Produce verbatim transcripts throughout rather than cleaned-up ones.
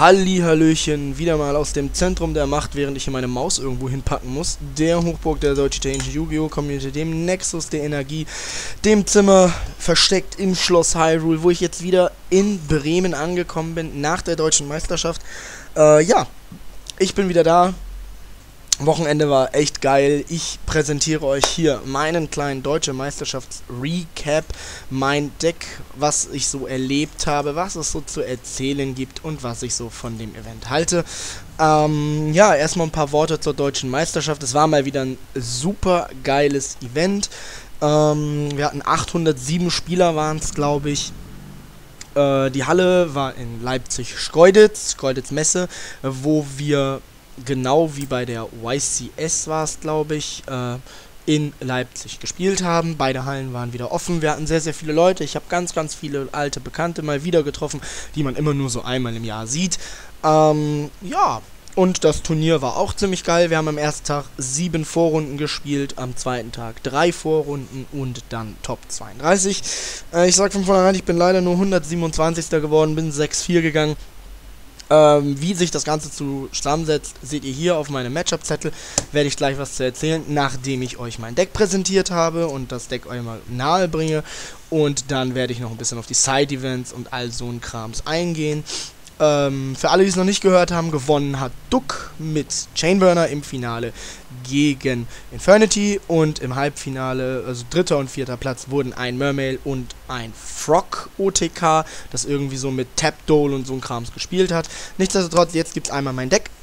Hallihallöchen, wieder mal aus dem Zentrum der Macht, während ich hier meine Maus irgendwo hinpacken muss. Der Hochburg der deutsch-italienischen Yu-Gi-Oh! Community, dem Nexus der Energie, dem Zimmer versteckt im Schloss Hyrule, wo ich jetzt wieder in Bremen angekommen bin, nach der deutschen Meisterschaft. Äh, ja, ich bin wieder da. Wochenende war echt geil. Ich präsentiere euch hier meinen kleinen deutsche Meisterschafts-Recap, mein Deck, was ich so erlebt habe, was es so zu erzählen gibt und was ich so von dem Event halte. Ähm, ja, erstmal ein paar Worte zur deutschen Meisterschaft. Es war mal wieder ein super geiles Event. Ähm, wir hatten achthundertsieben Spieler, waren es, glaube ich. Äh, die Halle war in Leipzig-Schkeuditz, Schkeuditz-Messe, wo wir genau wie bei der Y C S war es, glaube ich, äh, in Leipzig gespielt haben. Beide Hallen waren wieder offen. Wir hatten sehr, sehr viele Leute. Ich habe ganz, ganz viele alte Bekannte mal wieder getroffen, die man immer nur so einmal im Jahr sieht. Ähm, ja, und das Turnier war auch ziemlich geil. Wir haben am ersten Tag sieben Vorrunden gespielt, am zweiten Tag drei Vorrunden und dann Top zweiunddreißig. Äh, ich sag von vornherein, ich bin leider nur hundertsiebenundzwanzigster geworden, bin sechs vier gegangen. Ähm, wie sich das Ganze zusammensetzt, seht ihr hier auf meinem Matchup-Zettel. Werde ich gleich was zu erzählen, nachdem ich euch mein Deck präsentiert habe und das Deck euch mal nahe bringe. Und dann werde ich noch ein bisschen auf die Side-Events und all so ein Krams eingehen. Ähm, für alle, die es noch nicht gehört haben, gewonnen hat Duck mit Chainburner im Finale gegen Infernity, und im Halbfinale, also dritter und vierter Platz, wurden ein Mermail und ein Frog O T K, das irgendwie so mit Tap-Dole und so ein Krams gespielt hat. Nichtsdestotrotz, jetzt gibt es einmal mein Deck.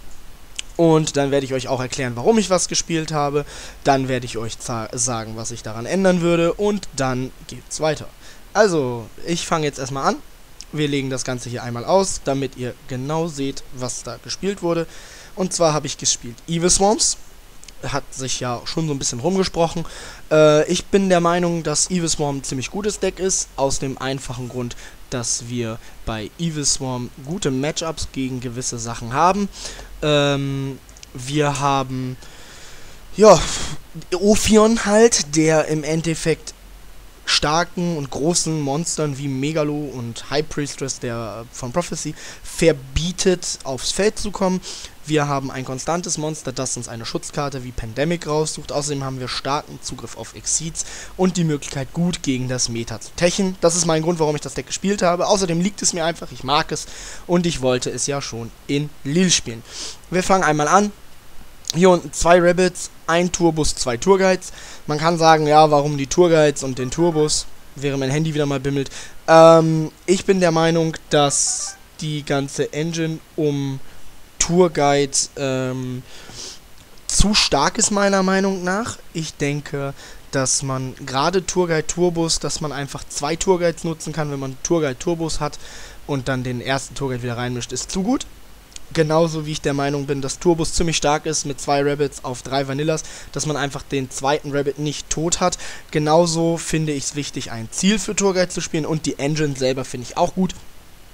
Und dann werde ich euch auch erklären, warum ich was gespielt habe. Dann werde ich euch sagen, was ich daran ändern würde. Und dann geht's weiter. Also, ich fange jetzt erstmal an. Wir legen das Ganze hier einmal aus, damit ihr genau seht, was da gespielt wurde. Und zwar habe ich gespielt Evil Swarms. Hat sich ja schon so ein bisschen rumgesprochen. Äh, ich bin der Meinung, dass Evil Swarm ein ziemlich gutes Deck ist. Aus dem einfachen Grund, dass wir bei Evil Swarm gute Matchups gegen gewisse Sachen haben. Ähm, wir haben, ja, Ophion halt, der im Endeffekt starken und großen Monstern wie Megalo und High Priestess der von Prophecy verbietet, aufs Feld zu kommen. Wir haben ein konstantes Monster, das uns eine Schutzkarte wie Pandemic raussucht. Außerdem haben wir starken Zugriff auf Exceeds und die Möglichkeit, gut gegen das Meta zu techen. Das ist mein Grund, warum ich das Deck gespielt habe. Außerdem liegt es mir einfach, ich mag es und ich wollte es ja schon in Lille spielen. Wir fangen einmal an. Hier unten zwei Rabbits, ein Turbus, zwei Tourguides. Man kann sagen, ja, warum die Tourguides und den Turbus, während mein Handy wieder mal bimmelt. Ähm, ich bin der Meinung, dass die ganze Engine um Tourguide ähm, zu stark ist, meiner Meinung nach. Ich denke, dass man gerade Tourguide Turbus, dass man einfach zwei Tourguides nutzen kann, wenn man Tourguide Turbus hat und dann den ersten Tourguide wieder reinmischt, ist zu gut. Genauso wie ich der Meinung bin, dass Turbus ziemlich stark ist mit zwei Rabbits auf drei Vanillas, dass man einfach den zweiten Rabbit nicht tot hat. Genauso finde ich es wichtig, ein Ziel für Tourguide zu spielen, und die Engine selber finde ich auch gut.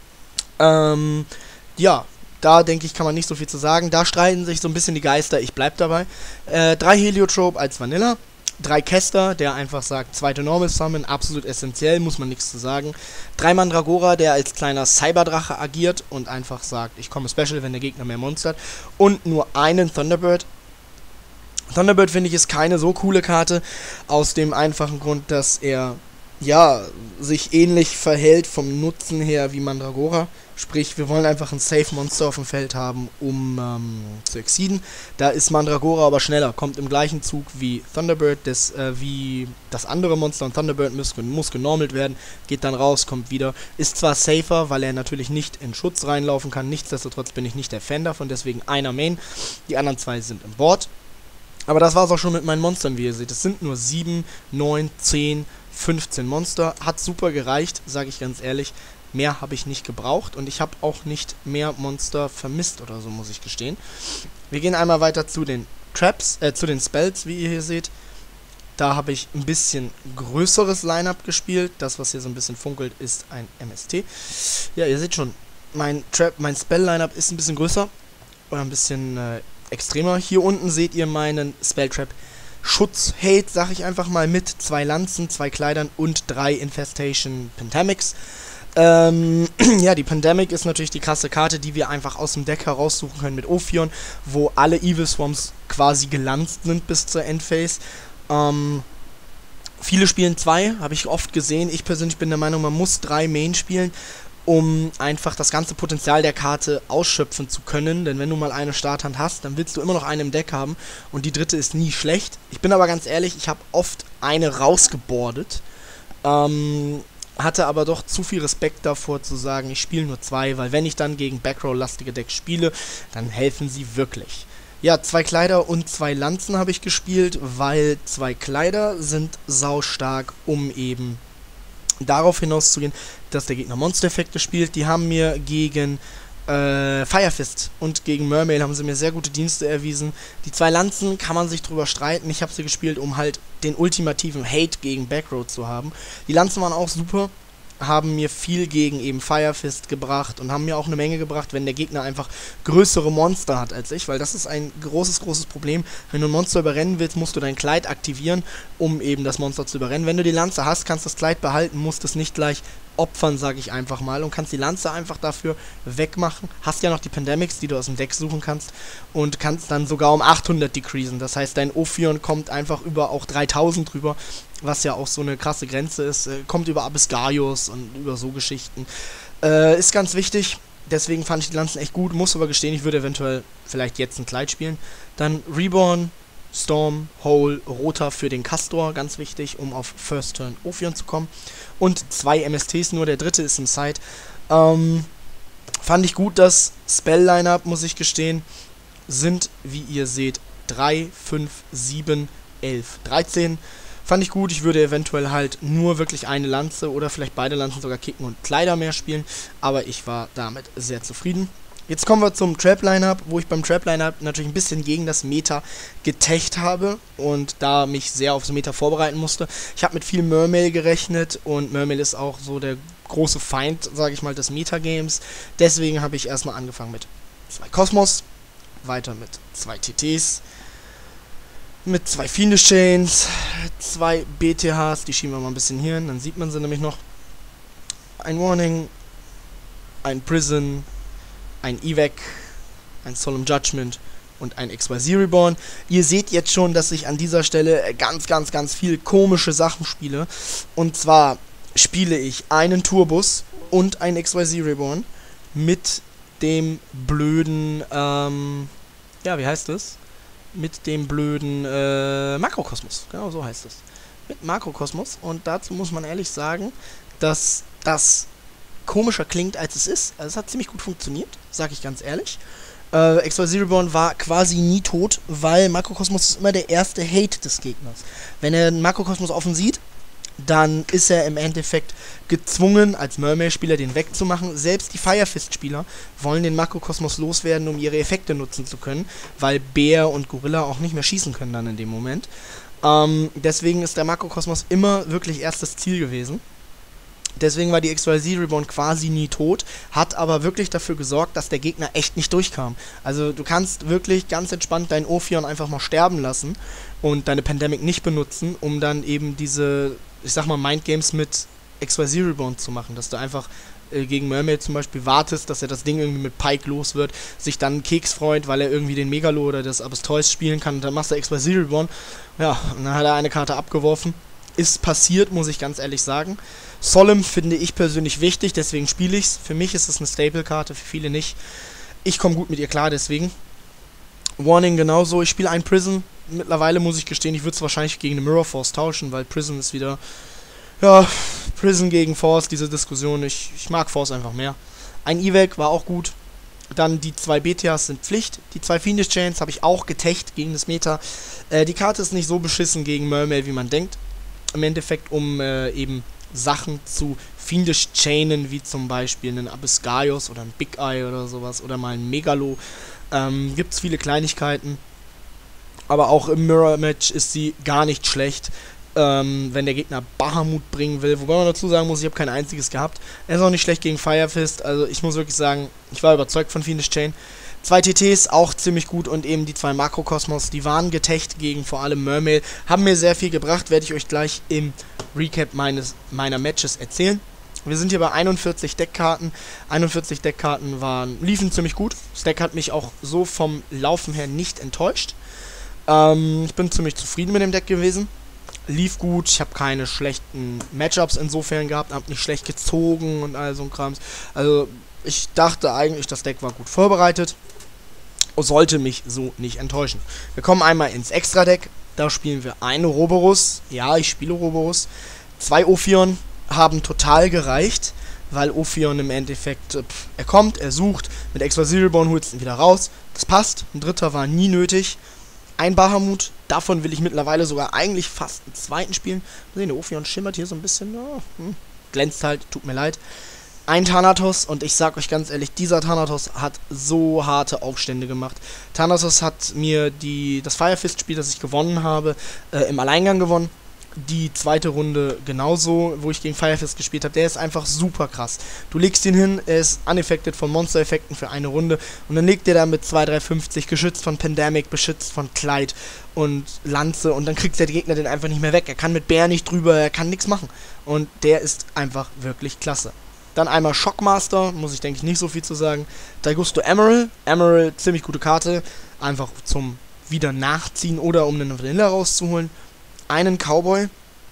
Ähm, ja, da denke ich, kann man nicht so viel zu sagen. Da streiten sich so ein bisschen die Geister, ich bleib dabei. Äh, drei Heliotrope als Vanilla. Drei Caster, der einfach sagt, zweite Normal Summon, absolut essentiell, muss man nichts zu sagen. Drei Mandragora, der als kleiner Cyberdrache agiert und einfach sagt, ich komme Special, wenn der Gegner mehr Monster hat. Und nur einen Thunderbird. Thunderbird, finde ich, ist keine so coole Karte, aus dem einfachen Grund, dass er, ja, sich ähnlich verhält vom Nutzen her wie Mandragora. Sprich, wir wollen einfach ein Safe-Monster auf dem Feld haben, um ähm, zu exceeden. Da ist Mandragora aber schneller, kommt im gleichen Zug wie Thunderbird, das, äh, wie das andere Monster, und Thunderbird muss, muss genormelt werden, geht dann raus, kommt wieder. Ist zwar safer, weil er natürlich nicht in Schutz reinlaufen kann, nichtsdestotrotz bin ich nicht der Fan davon, deswegen einer Main, die anderen zwei sind im Board. Aber das war es auch schon mit meinen Monstern, wie ihr seht. Es sind nur sieben, neun, zehn, fünfzehn Monster. Hat super gereicht, sage ich ganz ehrlich. Mehr habe ich nicht gebraucht und ich habe auch nicht mehr Monster vermisst oder so, muss ich gestehen. Wir gehen einmal weiter zu den Traps, äh, zu den Spells, wie ihr hier seht. Da habe ich ein bisschen größeres Line-Up gespielt. Das, was hier so ein bisschen funkelt, ist ein M S T. Ja, ihr seht schon, mein Trap, mein Spell-Line-Up ist ein bisschen größer oder ein bisschen äh, extremer. Hier unten seht ihr meinen Spell-Trap Schutz-Hate, sag ich einfach mal, mit zwei Lanzen, zwei Kleidern und drei Infestation Pentamics. Ähm, ja, die Pandemic ist natürlich die krasse Karte, die wir einfach aus dem Deck heraussuchen können mit Ophion, wo alle Evil Swarms quasi gelanzt sind bis zur Endphase. Ähm, viele spielen zwei, habe ich oft gesehen. Ich persönlich bin der Meinung, man muss drei Main spielen, um einfach das ganze Potenzial der Karte ausschöpfen zu können. Denn wenn du mal eine Starthand hast, dann willst du immer noch eine im Deck haben und die dritte ist nie schlecht. Ich bin aber ganz ehrlich, ich habe oft eine rausgebordet. Ähm... hatte aber doch zu viel Respekt davor zu sagen, ich spiele nur zwei, weil wenn ich dann gegen Backrow-lastige Decks spiele, dann helfen sie wirklich. Ja, zwei Kleider und zwei Lanzen habe ich gespielt, weil zwei Kleider sind saustark, um eben darauf hinauszugehen, dass der Gegner Monster-Effekte spielt. Die haben mir gegen äh, Firefist und gegen Mermail haben sie mir sehr gute Dienste erwiesen. Die zwei Lanzen kann man sich drüber streiten. Ich habe sie gespielt, um halt den ultimativen Hate gegen Backrow zu haben. Die Lanzen waren auch super, haben mir viel gegen eben Firefist gebracht und haben mir auch eine Menge gebracht, wenn der Gegner einfach größere Monster hat als ich, weil das ist ein großes, großes Problem. Wenn du ein Monster überrennen willst, musst du dein Kleid aktivieren, um eben das Monster zu überrennen. Wenn du die Lanze hast, kannst du das Kleid behalten, musst es nicht gleich opfern, sage ich einfach mal, und kannst die Lanze einfach dafür wegmachen. Hast ja noch die Pandemics, die du aus dem Deck suchen kannst und kannst dann sogar um achthundert decreasen. Das heißt, dein Ophion kommt einfach über auch dreitausend drüber, was ja auch so eine krasse Grenze ist. Äh, kommt über Abyssgaios und über so Geschichten. Äh, ist ganz wichtig. Deswegen fand ich die Lanzen echt gut. Muss aber gestehen, ich würde eventuell vielleicht jetzt ein Kleid spielen. Dann Reborn, Storm, Hole, Roter für den Castor, ganz wichtig, um auf First Turn Ophion zu kommen. Und zwei M S Ts nur, der dritte ist im Side. Ähm, fand ich gut, das Spell-Line-Up, muss ich gestehen, sind, wie ihr seht, drei, fünf, sieben, elf, dreizehn. Fand ich gut, ich würde eventuell halt nur wirklich eine Lanze oder vielleicht beide Lanzen sogar kicken und Kleider mehr spielen, aber ich war damit sehr zufrieden. Jetzt kommen wir zum Trap-Line-Up, wo ich beim Trap-Line-Up natürlich ein bisschen gegen das Meta getecht habe und da mich sehr aufs Meta vorbereiten musste. Ich habe mit viel Mermail gerechnet und Mermail ist auch so der große Feind, sage ich mal, des Meta-Games. Deswegen habe ich erstmal angefangen mit zwei Kosmos, weiter mit zwei T Ts, mit zwei Fiendish Chains, zwei B T Hs, die schieben wir mal ein bisschen hier hin, dann sieht man sie nämlich noch. Ein Warning, ein Prison, ein Evac, ein Solemn Judgment und ein X Y Z Reborn. Ihr seht jetzt schon, dass ich an dieser Stelle ganz, ganz, ganz viel komische Sachen spiele. Und zwar spiele ich einen Turbus und ein X Y Z Reborn mit dem blöden, ähm, ja, wie heißt das? Mit dem blöden äh, Makrokosmos. Genau so heißt es. Mit Makrokosmos. Und dazu muss man ehrlich sagen, dass das komischer klingt, als es ist. Also es hat ziemlich gut funktioniert, sag ich ganz ehrlich. Äh, X Y Z Reborn war quasi nie tot, weil Makrokosmos ist immer der erste Hate des Gegners. Wenn er den Makrokosmos offen sieht, dann ist er im Endeffekt gezwungen, als Mermail-Spieler den wegzumachen. Selbst die Firefist-Spieler wollen den Makrokosmos loswerden, um ihre Effekte nutzen zu können, weil Bär und Gorilla auch nicht mehr schießen können dann in dem Moment. Ähm, deswegen ist der Makrokosmos immer wirklich erstes Ziel gewesen. Deswegen war die X Y Z Reborn quasi nie tot, hat aber wirklich dafür gesorgt, dass der Gegner echt nicht durchkam. Also du kannst wirklich ganz entspannt deinen Ophion einfach mal sterben lassen und deine Pandemic nicht benutzen, um dann eben diese, ich sag mal, Mindgames mit X Y Z Reborn zu machen, dass du einfach äh, gegen Mermail zum Beispiel wartest, dass er das Ding irgendwie mit Pike los wird, sich dann einen Keks freut, weil er irgendwie den Megalo oder das Abyss spielen kann und dann machst du X Y Z Reborn, ja, und dann hat er eine Karte abgeworfen. Ist passiert, muss ich ganz ehrlich sagen. Solemn finde ich persönlich wichtig, deswegen spiele ich es. Für mich ist es eine Staple-Karte, für viele nicht. Ich komme gut mit ihr klar, deswegen. Warning genauso, ich spiele einen Prison. Mittlerweile muss ich gestehen, ich würde es wahrscheinlich gegen eine Mirror Force tauschen, weil Prison ist wieder, ja, Prison gegen Force, diese Diskussion. Ich, ich mag Force einfach mehr. Ein Evac war auch gut. Dann die zwei B T As sind Pflicht. Die zwei Fiendish Chains habe ich auch getecht gegen das Meta. Äh, die Karte ist nicht so beschissen gegen Mermail, wie man denkt. Im Endeffekt, um äh, eben Sachen zu Fiendish Chainen, wie zum Beispiel einen Abyssgaios oder ein Big Eye oder sowas, oder mal ein Megalo. Ähm, gibt es viele Kleinigkeiten. Aber auch im Mirror-Match ist sie gar nicht schlecht, ähm, wenn der Gegner Bahamut bringen will. Wobei man dazu sagen muss, ich habe kein einziges gehabt. Er ist auch nicht schlecht gegen Firefist, also ich muss wirklich sagen, ich war überzeugt von Fiendish Chain. Zwei T Ts auch ziemlich gut und eben die zwei Makrokosmos, die waren getecht gegen vor allem Mermail, haben mir sehr viel gebracht, werde ich euch gleich im Recap meines, meiner Matches erzählen. Wir sind hier bei einundvierzig Deckkarten. einundvierzig Deckkarten waren, liefen ziemlich gut. Das Deck hat mich auch so vom Laufen her nicht enttäuscht. Ähm, ich bin ziemlich zufrieden mit dem Deck gewesen. Lief gut, ich habe keine schlechten Matchups insofern gehabt, habe nicht schlecht gezogen und all so ein Krams. Also ich dachte eigentlich, das Deck war gut vorbereitet. Sollte mich so nicht enttäuschen. Wir kommen einmal ins Extra-Deck. Da spielen wir einen Ouroboros. Ja, ich spiele Ouroboros. Zwei Ophion haben total gereicht, weil Ophion im Endeffekt, pff, er kommt, er sucht, mit Extra-Cereborn holst ihn wieder raus. Das passt. Ein dritter war nie nötig. Ein Bahamut, davon will ich mittlerweile sogar eigentlich fast einen zweiten spielen. Mal sehen, der Ophion schimmert hier so ein bisschen. Oh, hm, glänzt halt, tut mir leid. Ein Thanatos, und ich sag euch ganz ehrlich, dieser Thanatos hat so harte Aufstände gemacht. Thanatos hat mir die, das Fire Fist-Spiel, das ich gewonnen habe, äh, im Alleingang gewonnen. Die zweite Runde genauso, wo ich gegen Fire Fist gespielt habe. Der ist einfach super krass. Du legst ihn hin, er ist unaffected von Monster-Effekten für eine Runde. Und dann legt er da mit zwei drei fünfzig, geschützt von Pandemic, beschützt von Clyde und Lanze. Und dann kriegt der Gegner den einfach nicht mehr weg. Er kann mit Bär nicht drüber, er kann nichts machen. Und der ist einfach wirklich klasse. Dann einmal Shockmaster, muss ich denke ich nicht so viel zu sagen. Daigusto Emerald. Emerald, ziemlich gute Karte. Einfach zum wieder nachziehen oder um einen Vanilla rauszuholen. Einen Cowboy.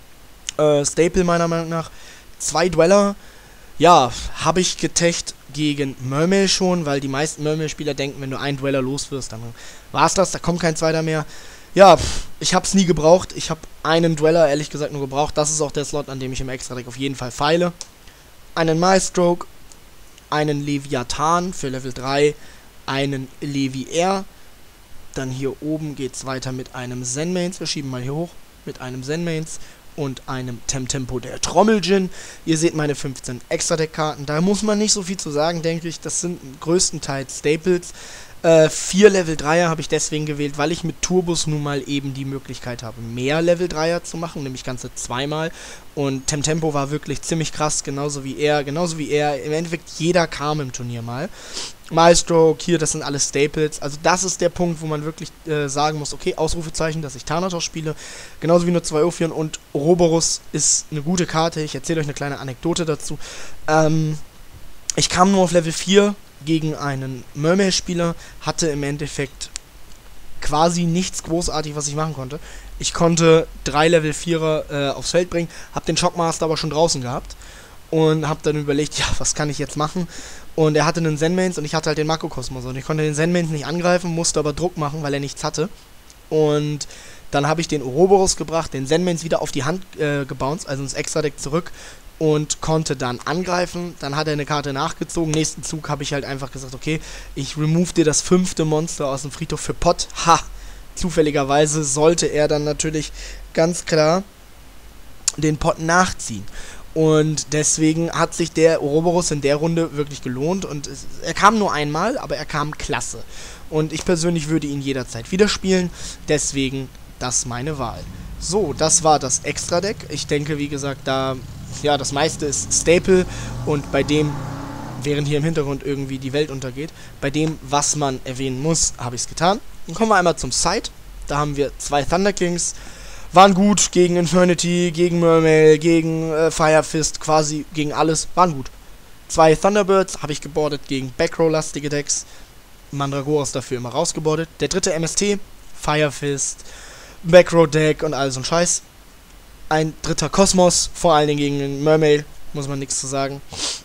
Äh, Staple meiner Meinung nach. Zwei Dweller. Ja, habe ich getecht gegen Mermail schon, weil die meisten Mermail-Spieler denken, wenn du einen Dweller los wirst, dann war's das, da kommt kein zweiter mehr. Ja, pff, ich hab's nie gebraucht. Ich habe einen Dweller ehrlich gesagt nur gebraucht. Das ist auch der Slot, an dem ich im Extra-Deck auf jeden Fall feile. Einen Milestroke, einen Leviathan für Level drei, einen Leviair. Dann hier oben geht es weiter mit einem Zenmains. Wir schieben mal hier hoch. Mit einem Zenmains und einem Temtempo der Trommeljin. Ihr seht meine fünfzehn Extra-Deck-Karten. Da muss man nicht so viel zu sagen, denke ich. Das sind größtenteils Staples. Äh, vier Level dreier habe ich deswegen gewählt, weil ich mit Turbos nun mal eben die Möglichkeit habe, mehr Level dreier zu machen, nämlich ganze zweimal. Und Temtempo war wirklich ziemlich krass, genauso wie er, genauso wie er. Im Endeffekt jeder kam im Turnier mal. Milestroke, hier, das sind alles Staples. Also das ist der Punkt, wo man wirklich äh, sagen muss, okay, Ausrufezeichen, dass ich Thanatos spiele. Genauso wie nur zwei Ophion und Ouroboros ist eine gute Karte. Ich erzähle euch eine kleine Anekdote dazu. Ähm, ich kam nur auf Level vier gegen einen Mermail-Spieler, hatte im Endeffekt quasi nichts großartig, was ich machen konnte. Ich konnte drei Level vierer äh, aufs Feld bringen, habe den Shockmaster aber schon draußen gehabt und habe dann überlegt, ja, was kann ich jetzt machen? Und er hatte einen Zenmains und ich hatte halt den Makrokosmos und ich konnte den Zenmains nicht angreifen, musste aber Druck machen, weil er nichts hatte. Und dann habe ich den Ouroboros gebracht, den Zenmains wieder auf die Hand äh, gebounced, also ins Extra-Deck zurück, und konnte dann angreifen. Dann hat er eine Karte nachgezogen. Nächsten Zug habe ich halt einfach gesagt, okay, ich remove dir das fünfte Monster aus dem Friedhof für Pot. Ha! Zufälligerweise sollte er dann natürlich ganz klar den Pot nachziehen. Und deswegen hat sich der Ouroboros in der Runde wirklich gelohnt. Und es, er kam nur einmal, aber er kam klasse. Und ich persönlich würde ihn jederzeit wieder spielen. Deswegen das meine Wahl. So, das war das Extra-Deck. Ich denke, wie gesagt, da ja, das meiste ist Staple und bei dem, während hier im Hintergrund irgendwie die Welt untergeht, bei dem, was man erwähnen muss, habe ich es getan. Dann kommen wir einmal zum Side. Da haben wir zwei Thunder Kings. Waren gut gegen Infernity, gegen Mermail, gegen äh, Fire Fist, quasi gegen alles. Waren gut. Zwei Thunderbirds habe ich gebordet gegen Backrow-lastige Decks. Mandragoras dafür immer rausgebordet. Der dritte M S T, Fire Fist, Backrow-Deck und all so ein Scheiß. Ein dritter Kosmos, vor allen Dingen gegen Mermail, muss man nichts zu sagen.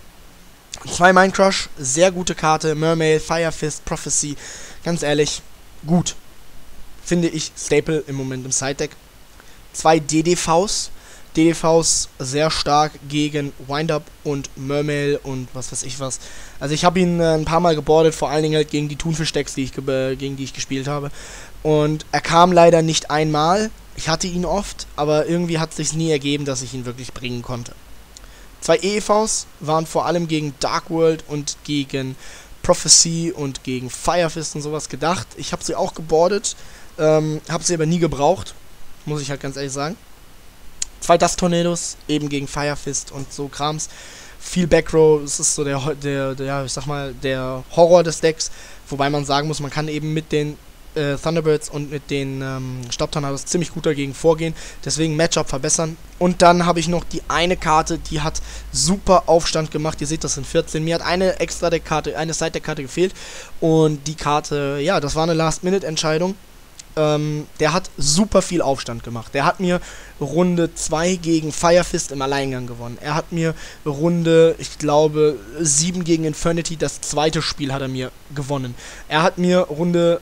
Zwei Mindcrush, sehr gute Karte. Mermail, Fire Fist, Prophecy, ganz ehrlich, gut. Finde ich Staple im Moment im Side-Deck. Zwei D D Vs. D D Vs sehr stark gegen Windup und Mermail und was weiß ich was. Also ich habe ihn äh, ein paar Mal gebordet, vor allen Dingen halt gegen die Thunfisch-Decks, die ich äh, gegen die ich gespielt habe. Und er kam leider nicht einmal. Ich hatte ihn oft, aber irgendwie hat es sich nie ergeben, dass ich ihn wirklich bringen konnte. Zwei E E Vs waren vor allem gegen Dark World und gegen Prophecy und gegen Fire Fist und sowas gedacht. Ich habe sie auch gebordet, ähm, habe sie aber nie gebraucht, muss ich halt ganz ehrlich sagen. Zwei Dust Tornadoes, eben gegen Fire Fist und so Krams. Viel Backrow, es ist so der, der, der, ja, ich sag mal, der Horror des Decks. Wobei man sagen muss, man kann eben mit den äh, Thunderbirds und mit den ähm, Staubtornados ziemlich gut dagegen vorgehen. Deswegen Matchup verbessern. Und dann habe ich noch die eine Karte, die hat super Aufstand gemacht. Ihr seht, das sind vierzehn. Mir hat eine extra Deckkarte, eine Side-Deck-Karte gefehlt. Und die Karte, ja, das war eine Last-Minute-Entscheidung. Ähm, der hat super viel Aufstand gemacht. Der hat mir Runde zwei gegen Firefist im Alleingang gewonnen. Er hat mir Runde, ich glaube, sieben gegen Infernity, das zweite Spiel hat er mir gewonnen. Er hat mir Runde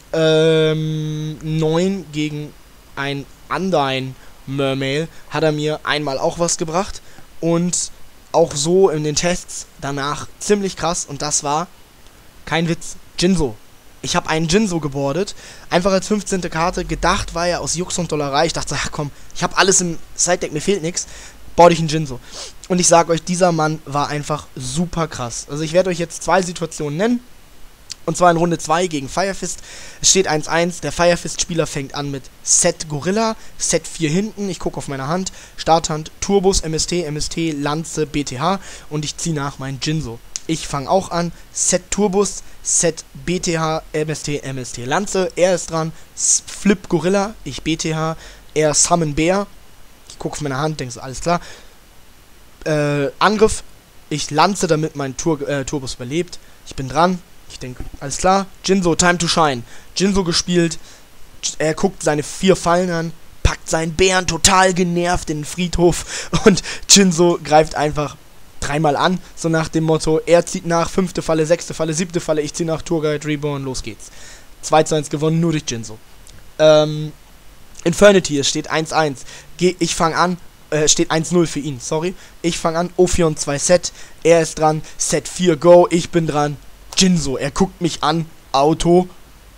ähm, neun gegen ein Undyne Mermail, hat er mir einmal auch was gebracht. Und auch so in den Tests danach ziemlich krass. Und das war, kein Witz, Jinzo. Ich habe einen Jinzo gebordet, einfach als fünfzehnte Karte, gedacht war er aus Jux und Dollerei. Ich dachte, ach komm, ich habe alles im Side-Deck, mir fehlt nichts, board ich einen Jinzo. Und ich sage euch, dieser Mann war einfach super krass. Also ich werde euch jetzt zwei Situationen nennen. Und zwar in Runde zwei gegen Firefist. Es steht eins eins, der Firefist-Spieler fängt an mit Set Gorilla, Set vier hinten, ich gucke auf meine Hand, Starthand, Turbus, M S T, M S T, Lanze, B T H und ich ziehe nach meinen Jinzo. Ich fange auch an, Set Turbus, Set B T H, M S T, M S T, Lanze, er ist dran, Flip Gorilla, ich B T H, er Summon Bär, ich gucke auf meine Hand, denke so, alles klar, äh, Angriff, ich Lanze, damit mein Tur äh, Turbus überlebt, ich bin dran, ich denke, alles klar, Jinzo, time to shine, Jinzo gespielt, er guckt seine vier Fallen an, packt seinen Bären total genervt in den Friedhof und Jinzo greift einfach dreimal an, so nach dem Motto, er zieht nach, fünfte Falle, sechste Falle, siebte Falle, ich ziehe nach, Tourguide, Reborn, los geht's. zwei zu eins gewonnen, nur durch Jinzo. Ähm, Infernity, es steht eins eins. Geh, ich fange an, äh, steht eins null für ihn, sorry. Ich fange an, Ophion zwei Set, er ist dran, Set vier Go, ich bin dran, Jinzo, er guckt mich an, Auto,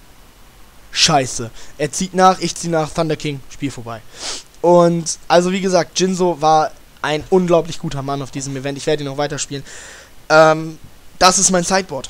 scheiße. Er zieht nach, ich ziehe nach, Thunder King, Spiel vorbei. Und, also wie gesagt, Jinzo war ein unglaublich guter Mann auf diesem Event. Ich werde ihn noch weiterspielen. Ähm, das ist mein Sideboard.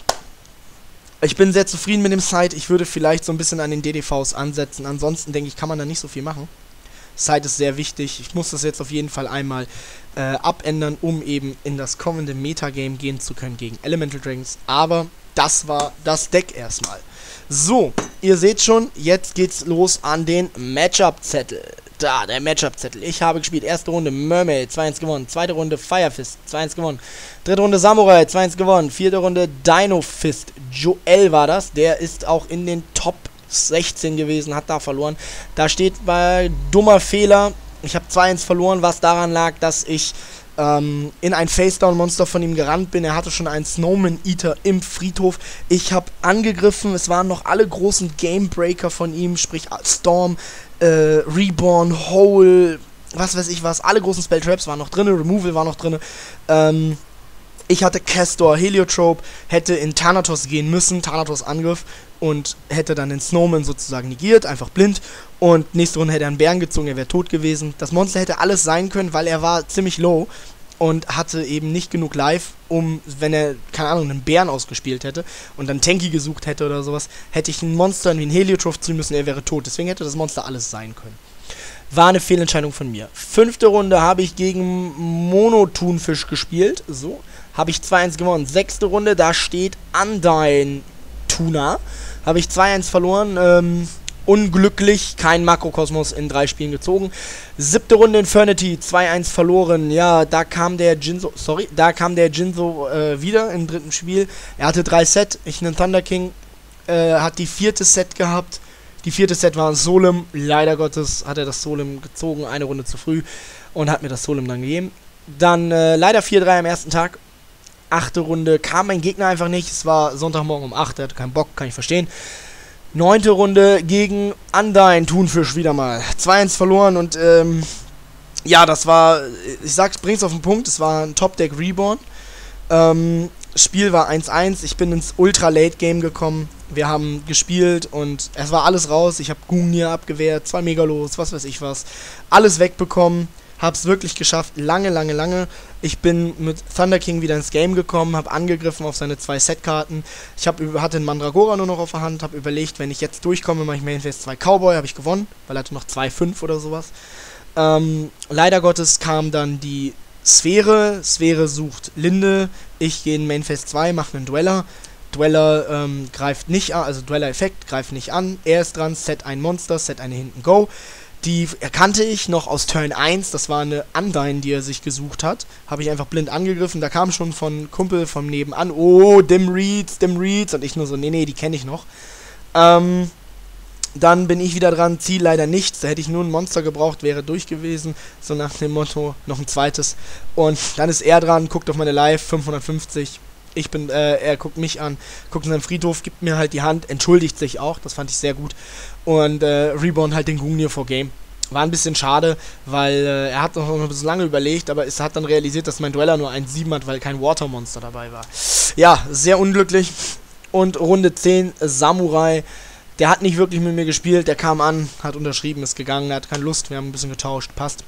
Ich bin sehr zufrieden mit dem Side. Ich würde vielleicht so ein bisschen an den D D Vs ansetzen. Ansonsten denke ich, kann man da nicht so viel machen. Side ist sehr wichtig. Ich muss das jetzt auf jeden Fall einmal äh, abändern, um eben in das kommende Metagame gehen zu können gegen Elemental Dragons. Aber das war das Deck erstmal. So, ihr seht schon, jetzt geht's los an den Matchup-Zettel. Da, der Matchup-Zettel. Ich habe gespielt. Erste Runde Mermaid, zwei eins gewonnen. Zweite Runde Firefist, zwei eins gewonnen. Dritte Runde Samurai, zwei eins gewonnen. Vierte Runde Dino Fist. Joel war das. Der ist auch in den Top sechzehn gewesen, hat da verloren. Da steht bei dummer Fehler. Ich habe zwei eins verloren, was daran lag, dass ich ähm, in ein Face-Down-Monster von ihm gerannt bin. Er hatte schon einen Snowman-Eater im Friedhof. Ich habe angegriffen. Es waren noch alle großen Game-Breaker von ihm, sprich Storm, Äh, Reborn, Hole, was weiß ich was, alle großen Spell-Traps waren noch drin, Removal war noch drin. Ähm, ich hatte Castor, Heliotrope, hätte in Thanatos gehen müssen, Thanatos Angriff, und hätte dann den Snowman sozusagen negiert, einfach blind. Und nächste Runde hätte er einen Bären gezogen, er wäre tot gewesen. Das Monster hätte alles sein können, weil er war ziemlich low und hatte eben nicht genug Life, um, wenn er, keine Ahnung, einen Bären ausgespielt hätte und dann Tanky gesucht hätte oder sowas, hätte ich ein Monster wie ein Heliotrope ziehen müssen, er wäre tot. Deswegen hätte das Monster alles sein können. War eine Fehlentscheidung von mir. Fünfte Runde habe ich gegen Mono-Thunfisch gespielt. So, habe ich zwei eins gewonnen. Sechste Runde, da steht Undyne Tuna. Habe ich zwei eins verloren, ähm... unglücklich, kein Makrokosmos in drei Spielen gezogen. Siebte Runde Infernity, zwei eins verloren. Ja, da kam der Jinzo, sorry, da kam der Jinzo äh, wieder im dritten Spiel. Er hatte drei Set, ich einen Thunder King, äh, hat die vierte Set gehabt. Die vierte Set war Solem. Leider Gottes hat er das Solem gezogen, eine Runde zu früh, und hat mir das Solem dann gegeben. Dann äh, leider vier drei am ersten Tag. Achte Runde kam mein Gegner einfach nicht. Es war Sonntagmorgen um acht, er hatte keinen Bock, kann ich verstehen. Neunte Runde gegen Undyne Thunfisch wieder mal. zwei eins verloren und ähm, ja, das war, ich sag's, bring's auf den Punkt, es war ein Top-Deck Reborn. Ähm, Spiel war eins eins, ich bin ins Ultra-Late-Game gekommen, wir haben gespielt und es war alles raus, ich habe Gungnir abgewehrt, zwei Megalos, was weiß ich was, alles wegbekommen. Hab's wirklich geschafft, lange, lange, lange. Ich bin mit Thunder King wieder ins Game gekommen, hab angegriffen auf seine zwei Setkarten. Ich hab, hatte einen Mandragora nur noch auf der Hand, hab überlegt, wenn ich jetzt durchkomme, mache ich Mainface zwei Cowboy, habe ich gewonnen, weil er hatte noch zwei fünf oder sowas. Ähm, leider Gottes kam dann die Sphäre. Sphäre sucht Linde, ich gehe in Mainface zwei, mache einen Dweller. Dweller ähm, greift nicht an, also Dweller-Effekt greift nicht an. Er ist dran, set ein Monster, set eine hinten Go. Die erkannte ich noch aus Turn eins, das war eine Undyne, die er sich gesucht hat. Habe ich einfach blind angegriffen, da kam schon von Kumpel vom Nebenan, oh, Dim Reads, Dim Reads, und ich nur so, nee, nee, die kenne ich noch. Ähm, dann bin ich wieder dran, zieh leider nichts, da hätte ich nur ein Monster gebraucht, wäre durch gewesen, so nach dem Motto, noch ein zweites. Und dann ist er dran, guckt auf meine Live, fünfhundertfünfzig. Ich bin, äh, er guckt mich an, guckt in seinen Friedhof, gibt mir halt die Hand, entschuldigt sich auch, das fand ich sehr gut. Und äh, Reborn halt den Gungnir vor Game. War ein bisschen schade, weil äh, er hat noch ein bisschen lange überlegt, aber es hat dann realisiert, dass mein Dweller nur eins sieben hat, weil kein Watermonster dabei war. Ja, sehr unglücklich. Und Runde zehn, Samurai, der hat nicht wirklich mit mir gespielt, der kam an, hat unterschrieben, ist gegangen, er hat keine Lust, wir haben ein bisschen getauscht, passt.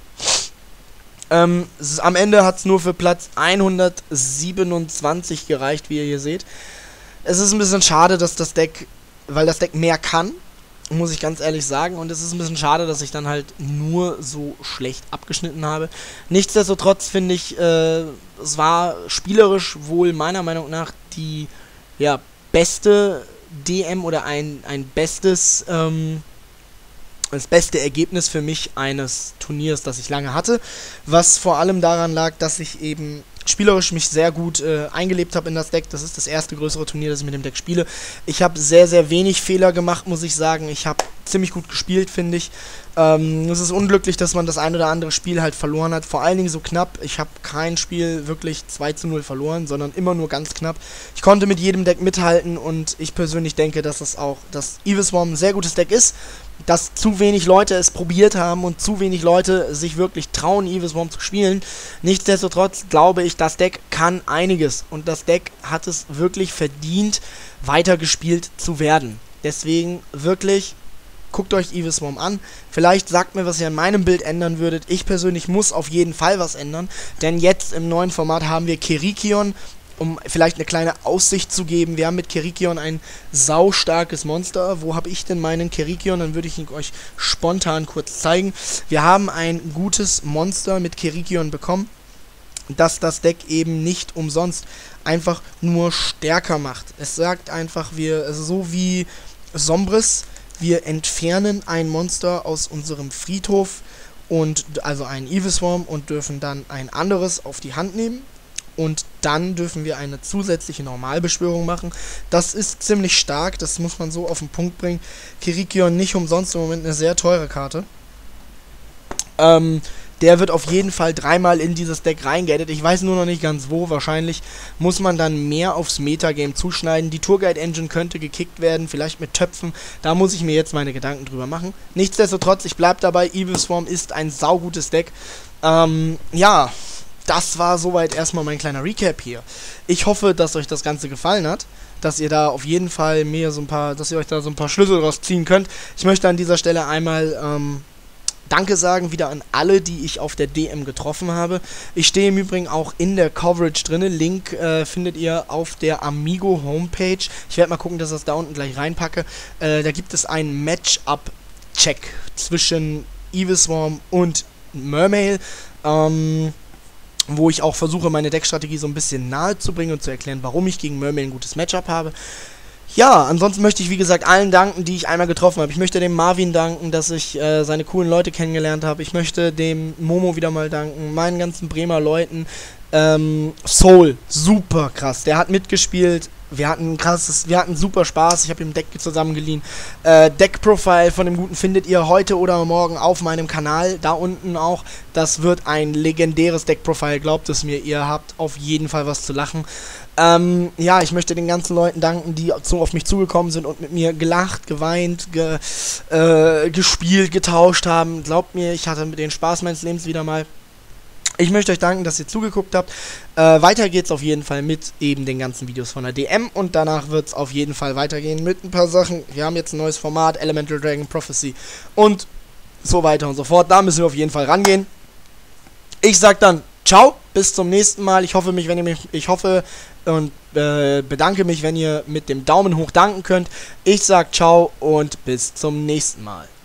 Ähm, ist, am Ende hat es nur für Platz hundertsiebenundzwanzig gereicht, wie ihr hier seht. Es ist ein bisschen schade, dass das Deck, weil das Deck mehr kann, muss ich ganz ehrlich sagen, und es ist ein bisschen schade, dass ich dann halt nur so schlecht abgeschnitten habe. Nichtsdestotrotz finde ich, äh, es war spielerisch wohl meiner Meinung nach die, ja, beste D M oder ein, ein bestes, ähm, das beste Ergebnis für mich eines Turniers, das ich lange hatte, was vor allem daran lag, dass ich eben spielerisch mich sehr gut äh, eingelebt habe in das Deck. Das ist das erste größere Turnier, das ich mit dem Deck spiele. Ich habe sehr, sehr wenig Fehler gemacht, muss ich sagen. Ich habe ziemlich gut gespielt, finde ich. Ähm, es ist unglücklich, dass man das ein oder andere Spiel halt verloren hat. Vor allen Dingen so knapp. Ich habe kein Spiel wirklich zwei zu null verloren, sondern immer nur ganz knapp. Ich konnte mit jedem Deck mithalten und ich persönlich denke, dass es auch, dass Evil Swarm ein sehr gutes Deck ist, dass zu wenig Leute es probiert haben und zu wenig Leute sich wirklich trauen, Evil Swarm zu spielen. Nichtsdestotrotz glaube ich, das Deck kann einiges und das Deck hat es wirklich verdient, weitergespielt zu werden. Deswegen wirklich, guckt euch Evil Swarm an. Vielleicht sagt mir, was ihr an meinem Bild ändern würdet. Ich persönlich muss auf jeden Fall was ändern, denn jetzt im neuen Format haben wir Kerikion, um vielleicht eine kleine Aussicht zu geben. Wir haben mit Kerikion ein saustarkes Monster. Wo habe ich denn meinen Kerikion? Dann würde ich ihn euch spontan kurz zeigen. Wir haben ein gutes Monster mit Kerikion bekommen, das das Deck eben nicht umsonst einfach nur stärker macht. Es sagt einfach, wir, also so wie Sombris, wir entfernen ein Monster aus unserem Friedhof, und also einen Evil Swarm, und dürfen dann ein anderes auf die Hand nehmen. Und dann dürfen wir eine zusätzliche Normalbeschwörung machen. Das ist ziemlich stark, das muss man so auf den Punkt bringen. Kerikion nicht umsonst im Moment eine sehr teure Karte. Ähm, der wird auf jeden Fall dreimal in dieses Deck reingeaddet. Ich weiß nur noch nicht ganz wo. Wahrscheinlich muss man dann mehr aufs Metagame zuschneiden. Die Tourguide Engine könnte gekickt werden, vielleicht mit Töpfen. Da muss ich mir jetzt meine Gedanken drüber machen. Nichtsdestotrotz, ich bleibe dabei, Evil Swarm ist ein saugutes Deck. Ähm, ja... Das war soweit erstmal mein kleiner Recap hier. Ich hoffe, dass euch das Ganze gefallen hat, dass ihr da auf jeden Fall mehr so ein paar, dass ihr euch da so ein paar Schlüssel draus ziehen könnt. Ich möchte an dieser Stelle einmal ähm, Danke sagen wieder an alle, die ich auf der D M getroffen habe. Ich stehe im Übrigen auch in der Coverage drin. Link äh, findet ihr auf der Amigo Homepage. Ich werde mal gucken, dass ich das da unten gleich reinpacke. Äh, da gibt es einen Matchup-Check zwischen Evil Swarm und Mermail. Ähm... wo ich auch versuche, meine Deckstrategie so ein bisschen nahe zu bringen und zu erklären, warum ich gegen Mermail ein gutes Matchup habe. Ja, ansonsten möchte ich, wie gesagt, allen danken, die ich einmal getroffen habe. Ich möchte dem Marvin danken, dass ich äh, seine coolen Leute kennengelernt habe. Ich möchte dem Momo wieder mal danken, meinen ganzen Bremer Leuten. Ähm, Soul, super krass. Der hat mitgespielt. Wir hatten krasses, wir hatten super Spaß. Ich habe ihm ein Deck zusammengeliehen. Äh, Deck-Profile von dem Guten findet ihr heute oder morgen auf meinem Kanal. Da unten auch. Das wird ein legendäres Deck-Profile. Glaubt es mir, ihr habt auf jeden Fall was zu lachen. Ähm, ja, ich möchte den ganzen Leuten danken, die so auf mich zugekommen sind und mit mir gelacht, geweint, ge, äh, gespielt, getauscht haben. Glaubt mir, ich hatte mit den Spaß meines Lebens wieder mal. Ich möchte euch danken, dass ihr zugeguckt habt. Äh, weiter geht's auf jeden Fall mit eben den ganzen Videos von der D M. Und danach wird es auf jeden Fall weitergehen mit ein paar Sachen. Wir haben jetzt ein neues Format, Elemental Dragon Prophecy und so weiter und so fort. Da müssen wir auf jeden Fall rangehen. Ich sag dann ciao, bis zum nächsten Mal. Ich hoffe mich, wenn ihr mich, ich hoffe und äh, bedanke mich, wenn ihr mit dem Daumen hoch danken könnt. Ich sag ciao und bis zum nächsten Mal.